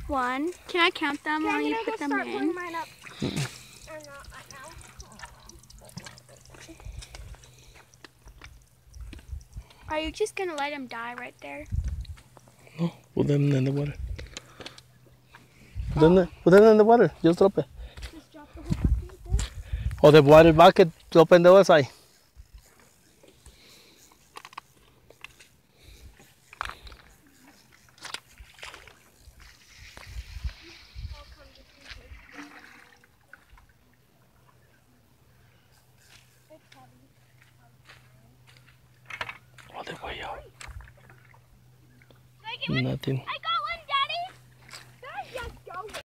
1. Can I count them while you put them in? Mine up. Are you just gonna let them die right there? No, put them in the water. Put them in the water. Just drop it. Just drop the whole bucket there? Or the water bucket, drop in the other side. All the way out. Nothing.